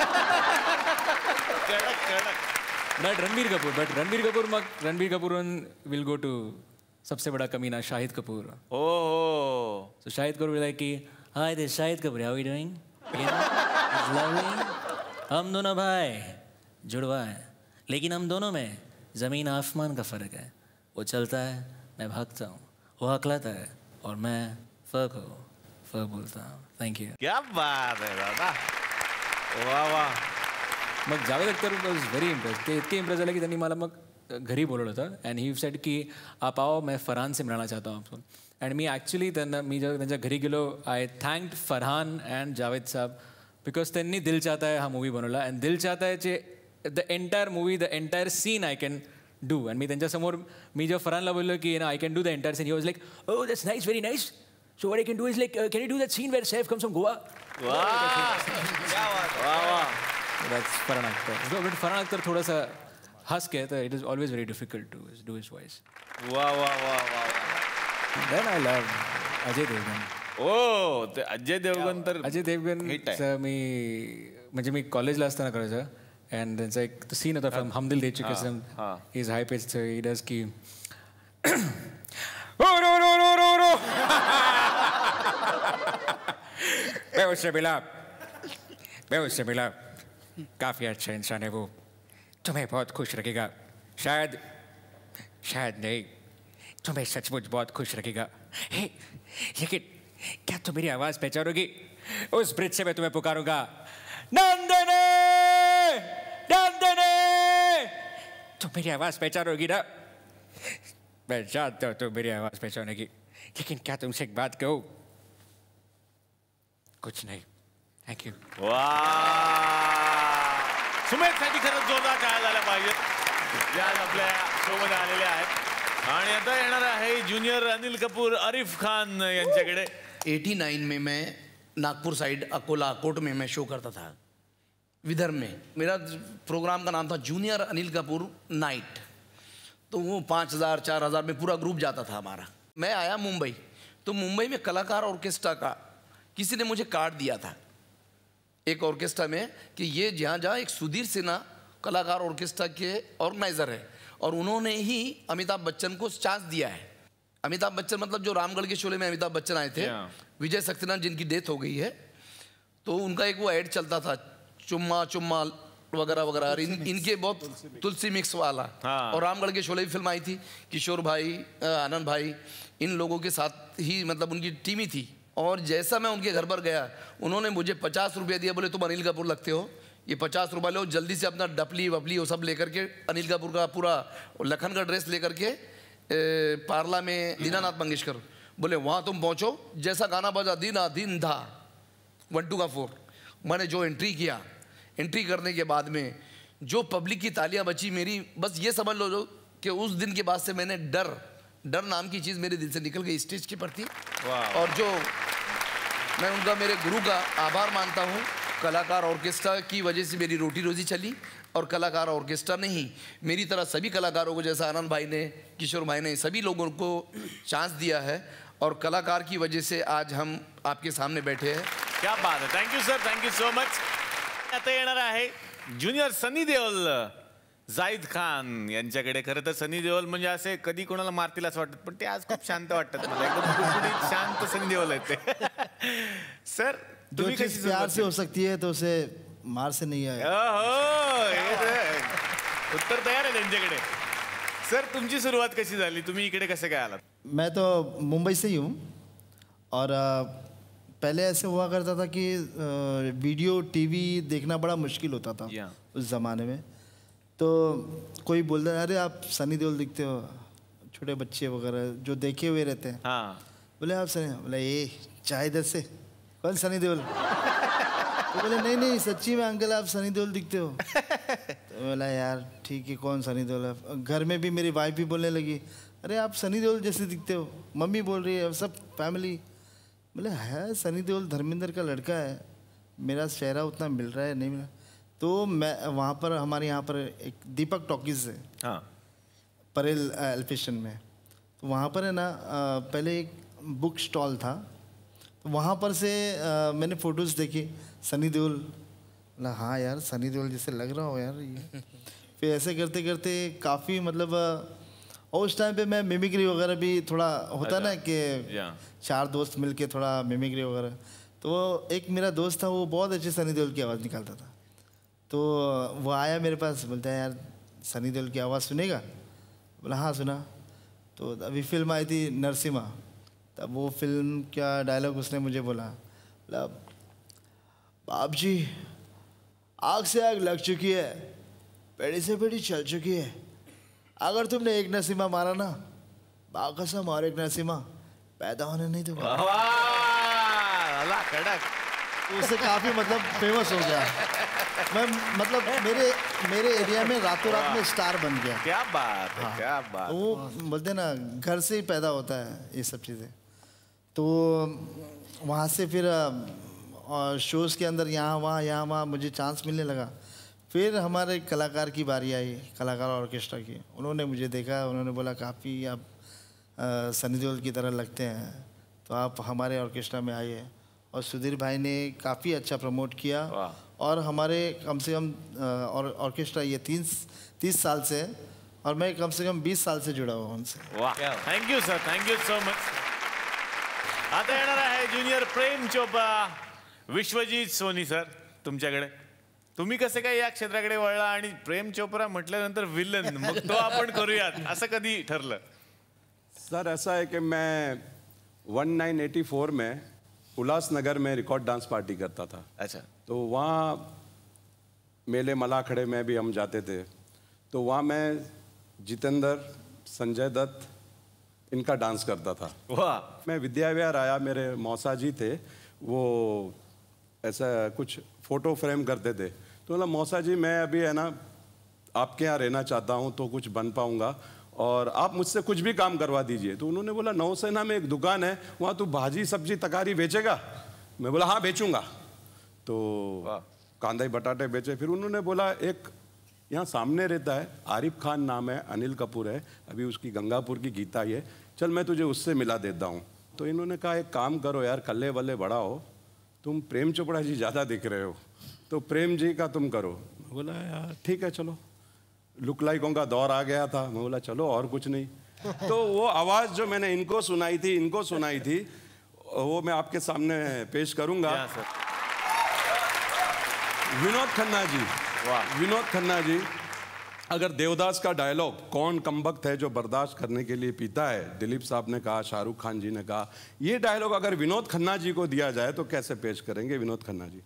But Ranbir Kapoor will go to सबसे बड़ा कमीना Shahid Kapoor. Oh. So Shahid Kapoor like कि hi this Shahid Kapoor, how are you doing? Lovely. हम दोनों भाई जुड़वा हैं, लेकिन हम दोनों में ज़मीन आसमान का फ़र्क है. वो चलता है, मैं भागता हूँ. वो हकलाता है और मैं फर्क बोलता हूँ. Thank you. क्या बात है दादा. वाह वाह. मग Javed Akhtar was very impress. ते इतके इम्प्रेस झाले की त्यांनी मला मग घरी बोलवलं होतं. अँड ही सेड की आप आओ, मैं फरहान से मिळाना चाहता हूँ आपको. अँड मी ॲक्च्युली मी जेव्हा त्यांच्या घरी गेलो, I thanked Farhan and Javed साहब बिकॉज त्यांनी दिल चाहता है हा मूवी बनवला. अँड दिल चाहता है चे the entire movie, the entire scene I can do. And मी त्यांच्यासमोर मी जेव्हा फरहानला बोललो की I can do the entire scene, he was like oh that's nice, very nice. So what I can do is like can you do that scene where Saif comes from Goa. That's Farhan Akhtar. But Farhan Akhtar थोड़ा-सा हंस के, तो it is always very difficult to do his voice. वाह. Then I love Ajay Devgn. ते अजय देवगन तर अजय देवगन मी कॉलेजला असताना करायचं. अँड त्यांचा एक सीन होता from Hum Dil De Chuke Sanam. Is high pitch he does की मैं उससे मिला काफ़ी अच्छा इंसान है वो, तुम्हें बहुत खुश रखेगा. शायद नहीं, तुम्हें सचमुच बहुत खुश रखेगा. लेकिन क्या तुम मेरी आवाज़ पहचानोगी? उस ब्रिज से मैं तुम्हें पुकारूंगा, नंदने नंदने. तुम मेरी आवाज़ पहचानोगी ना? मैं जानता हूँ तुम मेरी आवाज़ पहचानोगी. लेकिन क्या तुमसे एक बात कहूँ? कुछ नहीं. Thank you. सुमेधसाठी खरंच जोरदार टाळ्या झाल्या पाहिजेत, जे आज आपल्या शोमध्ये आलेले आहेत. आणि आता येणार आहे जूनियर अनिल कपूर आरिफ खान यांच्याकडे. 89 में मैं नागपुर साइड अकोला कोट में मैं शो करता था विदर्भ में. मेरा प्रोग्राम का नाम था जूनियर अनिल कपूर नाइट. तो वो 5000 4000 में पूरा ग्रुप जाता था हमारा. मैं आया मुंबई, तो मुंबई में कलाकार ऑर्केस्ट्रा का किसी ने मुझे कार्ड दिया था एक ऑर्केस्ट्रा में कि ये जहाँ एक सुधीर सिन्हा कलाकार ऑर्केस्ट्रा के ऑर्गेनाइजर है और उन्होंने ही अमिताभ बच्चन को चांस दिया है. अमिताभ बच्चन मतलब जो रामगढ़ के शोले में अमिताभ बच्चन आए थे, विजय सक्सेना जिनकी डेथ हो गई है, तो उनका एक वो ऐड चलता था चुम्मा चुम्मा वगैरह वगैरह. इनके बहुत तुलसी मिक्स वाला. और रामगढ़ के शोले की फिल्म आई थी, किशोर भाई, आनंद भाई, इन लोगों के साथ ही मतलब उनकी टीम ही थी. और जैसा मैं उनके घर पर गया, उन्होंने मुझे 50 रुपये दिया. बोले तुम अनिल कपूर लगते हो, ये 50 रुपये लो, जल्दी से अपना डपली वपली वो सब लेकर के अनिल कपूर का पूरा लखन का ड्रेस लेकर के पार्ला में दीनानाथ मंगेशकर. बोले वहाँ तुम पहुँचो, जैसा गाना बजा दीना दिन धा 1 2 का 4, मैंने जो एंट्री किया, एंट्री करने के बाद में जो पब्लिक की तालियां बची मेरी, बस ये समझ लो जो कि उस दिन के बाद से मैंने डर नाम की चीज़ मेरे दिल से निकल गई स्टेज के प्रति. और जो मैं उनका मेरे गुरु का आभार मानता हूँ. कलाकार ऑर्केस्ट्रा की वजह से मेरी रोटी रोजी चली, और कलाकार ऑर्केस्ट्रा नहीं, मेरी तरह सभी कलाकारों को, जैसा आनंद भाई ने, किशोर भाई ने, सभी लोगों को चांस दिया है. और कलाकार की वजह से आज हम आपके सामने बैठे हैं. क्या बात है. Thank you sir, thank you so much. आता येणार आहे ज्युनियर सनी देओल जाहिद खान यांच्याकडे. खरं तर सनी देओल म्हणजे असे कधी कोणाला मारतील असं वाटत, पण ते आज खूप शांत वाटतात मला. एकदम कुरकुरीत शांत सनी देओल आहेत ते. सर तुम्ही कशी प्यार से हो सकती है तो उसे मार से नहीं आए. उत्तर तयार आहे त्यांच्याकडे. सर तुमची सुरुवात कशी झाली, तुम्ही इकडे कसे काय आलात? मैं तो मुंबई से ही हूँ, और पहले ऐसे हुआ करता था कि वीडियो टीवी देखना बड़ा मुश्किल होता था उस ज़माने में. तो कोई बोलता है अरे आप सनी देओल दिखते हो, छोटे बच्चे वगैरह जो देखे हुए रहते हैं. बोले आप सनी, बोले ये चाय इधर से, कौन सनी देओल? तो बोले नहीं सच्ची में अंकल आप सनी देओल दिखते हो. बोला यार ठीक है, कौन सनी देओल है। घर में भी मेरी वाइफ भी बोलने लगी, अरे आप सनी देओल जैसे दिखते हो। मम्मी बोल रही है, सब फैमिली। बोले है सनी देओल धर्मेंद्र का लड़का है, मेरा चेहरा उतना मिल रहा है नहीं मिला। तो मैं वहाँ पर, हमारे यहाँ पर एक दीपक टॉकीज है, हाँ, परेल एल्फिशन में। तो वहाँ पर है ना, पहले एक बुक स्टॉल था, तो वहाँ पर से मैंने फ़ोटोज़ देखी सनी देओल। बोला हाँ यार सनी देओल जैसे लग रहा हो यार ये। फिर ऐसे करते करते काफ़ी मतलब, और उस टाइम पे मैं मिमिक्री वगैरह भी थोड़ा होता ना कि 4 दोस्त मिलके थोड़ा मिमिक्री वगैरह। तो एक मेरा दोस्त था, वो बहुत अच्छे सनी देओल की आवाज़ निकालता था। तो वो आया मेरे पास, बोलता है यार सनी देओल की आवाज़ सुनेगा। बोला हाँ सुना। तो अभी फिल्म आई थी नरसिम्हा, तब वो फिल्म क्या डायलॉग उसने मुझे बोला, बाप जी आग से आग लग चुकी है, पेड़ी से पेड़ी चल चुकी है, अगर तुमने एक नरसिम्हा मारा ना, बाकसम और एक नरसिम्हा पैदा होने नहीं दूंगा। उससे काफ़ी मतलब फेमस हो गया मैं, मतलब मेरे एरिया में रातों रात में स्टार बन गया। क्या बात है, हाँ, क्या बात। वो बोलते ना घर से ही पैदा होता है ये सब चीज़ें। तो वहाँ से फिर शोज़ के अंदर यहाँ वहाँ मुझे चांस मिलने लगा। फिर हमारे कलाकार की बारी आई, कलाकार ऑर्केस्ट्रा की। उन्होंने मुझे देखा, उन्होंने बोला काफ़ी आप सनी देओल की तरह लगते हैं, तो आप हमारे ऑर्केस्ट्रा में आइए। और सुधीर भाई ने काफ़ी अच्छा प्रमोट किया, और हमारे कम से कम ऑर्केस्ट्रा ये 30 साल से है, और मैं कम से कम 20 साल से जुड़ा हुआ उनसे। वाह, thank you sir, thank you so much. आता येणार आहे ज्युनियर प्रेम चोप्रा. विश्वजीत सोनी सर, तुमच्याकडे. तुम्ही कसे काय या क्षेत्राकडे वळला आणि प्रेम चोप्रा म्हटल्यानंतर विलन, मग तो आपण करूयात असं कधी ठरलं? सर ऐसा है कि मैं 1984 में उल्लासनगर में रिकॉर्ड डांस पार्टी करता था. अच्छा. तो वहाँ मेले मलाखड़े में भी हम जाते थे, तो वहाँ मैं जितेंद्र, संजय दत्त इनका डांस करता था. वाह. मैं विद्याविहार आया, मेरे मौसा जी थे, वो ऐसा कुछ फ़ोटो फ्रेम करते थे. तो बोला मौसा जी मैं अभी है ना आपके यहाँ रहना चाहता हूँ, तो कुछ बन पाऊँगा और आप मुझसे कुछ भी काम करवा दीजिए. तो उन्होंने बोला नौसेना में एक दुकान है, वहाँ तू भाजी सब्जी तकारी बेचेगा? मैं बोला हाँ बेचूंगा. तो कांदा बटाटे बेचे. फिर उन्होंने बोला एक यहाँ सामने रहता है, आरिफ खान नाम है, अनिल कपूर है, अभी उसकी गंगापुर की गीता ही है, चल मैं तुझे उससे मिला देता हूँ. तो इन्होंने कहा एक काम करो यार, कल्ले वल्ले बड़ा हो, तुम प्रेम चोपड़ा जी ज़्यादा दिख रहे हो, तो प्रेम जी का तुम करो. बोला यार ठीक है चलो. लुक लाइकों का दौर आ गया था. मैं बोला चलो और कुछ नहीं. तो वो आवाज़ जो मैंने इनको सुनाई थी वो मैं आपके सामने पेश करूंगा. विनोद खन्ना जी. वाह. विनोद खन्ना जी, अगर देवदास का डायलॉग कौन कमबख्त है जो बर्दाश्त करने के लिए पीता है, दिलीप साहब ने कहा, शाहरुख खान जी ने कहा, ये डायलॉग अगर विनोद खन्ना जी को दिया जाए तो कैसे पेश करेंगे विनोद खन्ना जी?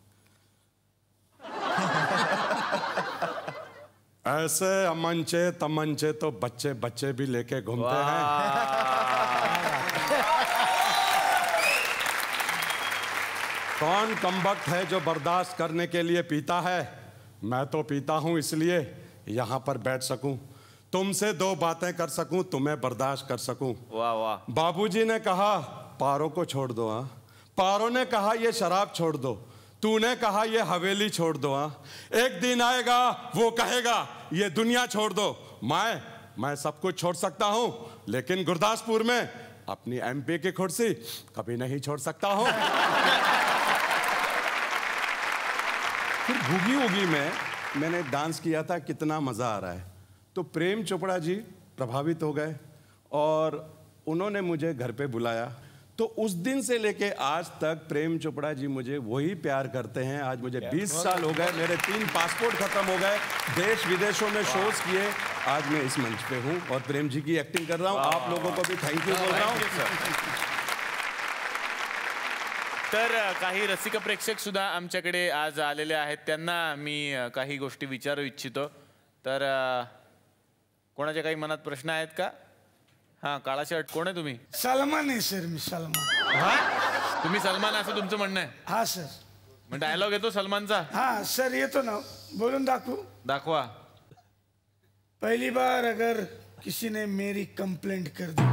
ऐसे अमंचे तमंचे तो बच्चे बच्चे भी लेके घूमते हैं. कौन कमबख्त है जो बर्दाश्त करने के लिए पीता है? मैं तो पीता हूं इसलिए यहां पर बैठ सकूं, तुमसे दो बातें कर सकूं, तुम्हें बर्दाश्त कर सकूं. वाह वाह. बाबूजी ने कहा पारों को छोड़ दो. हाँ. पारों ने कहा ये शराब छोड़ दो, तूने कहा ये हवेली छोड़ दो. हाँ. एक दिन आएगा वो कहेगा ये दुनिया छोड़ दो. मैं सब कुछ छोड़ सकता हूं, लेकिन गुरदासपुर में अपनी एमपी की कुर्सी कभी नहीं छोड़ सकता हूं. फिर भूगी वूगी में मैंने डांस किया था, कितना मज़ा आ रहा है. तो प्रेम चोपड़ा जी प्रभावित हो गए और उन्होंने मुझे घर पे बुलाया. तो उस दिन से लेके आज तक प्रेम चोपड़ा जी मुझे वही प्यार करते हैं. आज मुझे 20 साल हो गए, मेरे 3 पासपोर्ट खत्म हो गए, देश विदेशों में शोज किए, आज मैं इस मंच पे हूँ और प्रेम जी की एक्टिंग कर रहा हूँ. आप लोगों को भी थैंक यू बोल रहा हूँ. तर काही रसिक प्रेक्षक सुद्धा आमच्याकडे आज आलेले आहेत, त्यांना मी काही गोष्टी विचारू इच्छितो. तर कोणाच्या काही मनात प्रश्न आहेत का? हा, काळा शर्ट कोण आहे तुम्ही? सलमान आहे सर, मी सलमान. हा, तुम्ही सलमान असं तुमचं म्हणणं आहे? हा सर. मग डायलॉग येतो सलमानचा? हा सर येतो ना, बोलून दाखवू? दाखवा. पहली बार अगर किसी ने मेरी कंप्लेंट कर दी।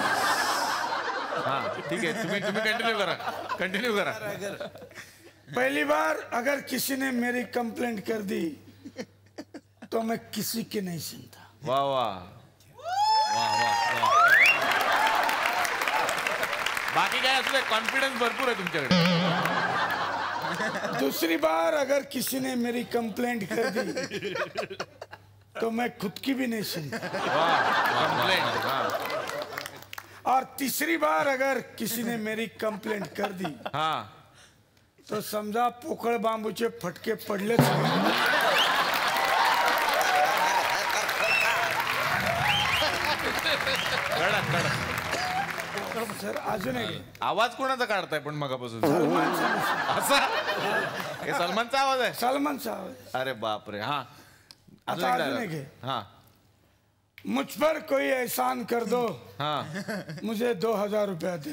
हाँ ठीक है, तुम्ही कंटिन्यू करा। पहली बार अगर किसी ने मेरी कंप्लेंट कर दी तो मैं किसी की नहीं सुनता। वाह वाह वाह वाह वाह। बाकी काय असलं, कॉन्फिडन्स भरपूर आहे तुमच्याकडे। दूसरी बार अगर किसी ने मेरी कंप्लेंट कर दी तो मैं खुद की भी नहीं सुनता। और तीसरी बार अगर किसी ने मेरी कंप्लेंट कर दी तो समझा पोकळ बांबूचे फटके पडलेच। सर अजून आवाज कोणाचा काढताय पण मगापासून? असा हे सलमानचा आवाज आहे? सलमानचा आवाज। अरे बाप रे। हाँ हाँ। मुझ पर कोई एहसान कर दो, हाँ मुझे 2000 रुपया दे।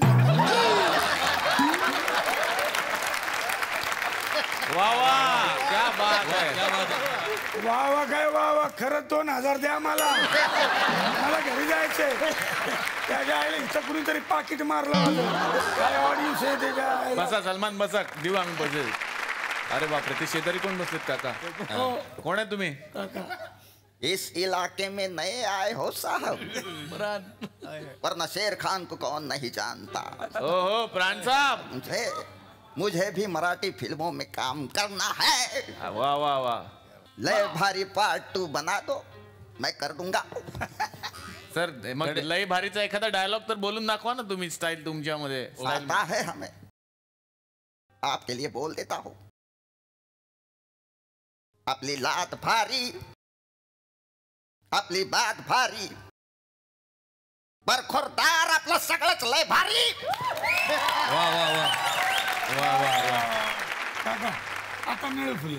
वाह वाह, क्या बात है। वाह वाह काय वाह वाह, खरंच 2000 द्या मला घरी जायचंय। त्याच्या आईला इथं कुणीतरी पाकिट मारलं काय ऑडियन्स आहे त्याच्या। बसा सलमान बसा, देऊ आम्ही पैसे। अरे बापरे, ते शेजारी कोण बसलेत काका? कोण आहे तुम्ही? इस इलाके में नए आए हो साहब, वरना शेर खान को कौन नहीं जानता। ओहो प्राण साहब, मुझे भी मराठी फिल्मों में काम करना है। वाह वाह वाह। लय भारी पार्ट 2 बना दो, मैं कर दूंगा। सर मग लय भारीचा एखादा डायलॉग तर बोलून दाखवा ना तुम्ही, स्टाईल तुमच्यामध्ये। आता है हमें, आपके लिए बोल देता हूँ। आपली लात भारी, आपली बात भारी, बरखोरदार आपलं सगळंच लय भारी। वाह वाह वाह वाह वाह वाह। आता मिळेल फुले।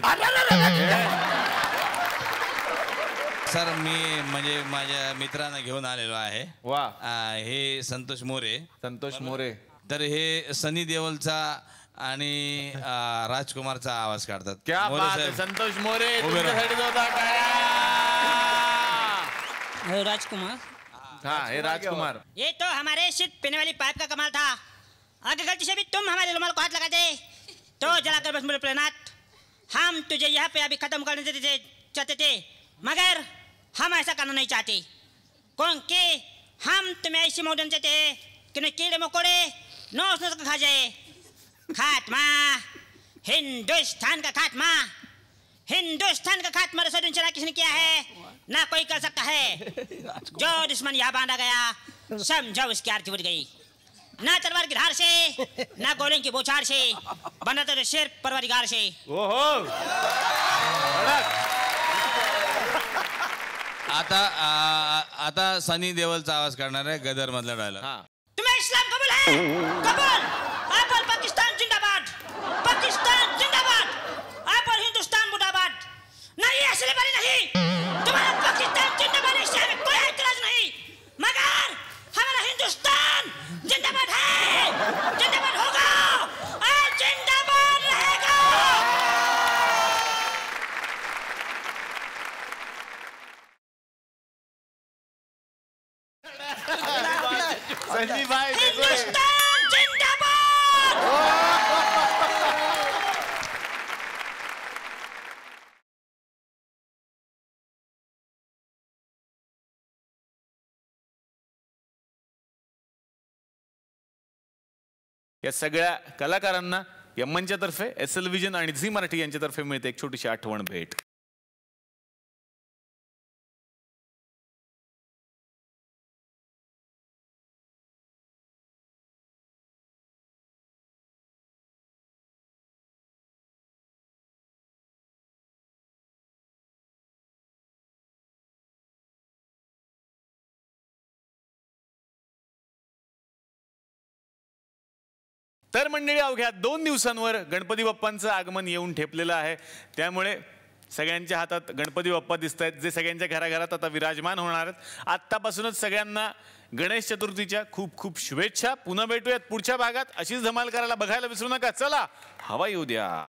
सर मी म्हणजे माझ्या मित्रांना घेऊन आलेलो आहे। वा। हे संतोष मोरे। संतोष मोरे तर हे सनी देओलचा आणि राजकुमारचा आवाज काढतात। क्या बात है, संतोष मोरे तुमच्यासाठी होता काय? राजकुमार। हाँ ये राजकुमार। ये तो हमारे सिर्फ पीने वाली पाइप का कमाल था। अगर गलती से भी तुम हमारे रुमाल को हाथ लगा दे तो जलाकर बस मेरे प्रेनाथ, हम तुझे यहाँ पे अभी खत्म करने देते चाहते थे, मगर हम ऐसा करना नहीं चाहते, क्योंकि हम तुम्हें ऐसी मॉडर्न चाहते हैं कि न कीड़े मकोड़े नोस नोस खा जाए। खात्मा, हिंदुस्तान का खात्मा, हिंदुस्तान का खात्मा रसोई चला किसने किया है? ना कोई कर सकता है। जो दुश्मन यहाँ बांधा गया समझो उसकी आरती उठ गई। ना तलवार की धार से, ना गोले की बौछार से, बना तो शेर परवरिगार से। ओहो आता सनी देओलचा आवाज काढणार आहे गदर मधला डायलॉग। तुम्हें इस्लाम कबूल है? कबूल। आप और पाकिस्तान जिंदाबाद, पाकिस्तान जिंदाबाद। आप और हिंदुस्तान मुर्दाबाद। नहीं असली बारी नहीं, तुम्हारा पाकिस्तान जिंदाबाद, इससे हमें कोई एतराज नहीं, मगर हमारा हिंदुस्तान जिंदाबाद है, जिंदाबाद होगा और जिंदाबाद रहेगा। संजीव भाई हिंदुस्तान जिंदाबाद। या सगळ्या कलाकारांना या मंचातर्फे SL विजन आणि झी मराठी यांच्यातर्फे मिळते एक छोटीशी आठवण भेट। तर मंडळी अवघ्या 2 दिवसांवर गणपती बाप्पांचं आगमन येऊन ठेपलेलं आहे, त्यामुळे सगळ्यांच्या हातात गणपती बाप्पा दिसत आहेत, जे सगळ्यांच्या घराघरात आता विराजमान होणार आहेत। आत्तापासूनच सगळ्यांना गणेश चतुर्थीच्या खूप खूप शुभेच्छा। पुन्हा भेटूयात पुढच्या भागात, अशीच धमाल करायला बघायला विसरू नका। चला हवा येऊ द्या।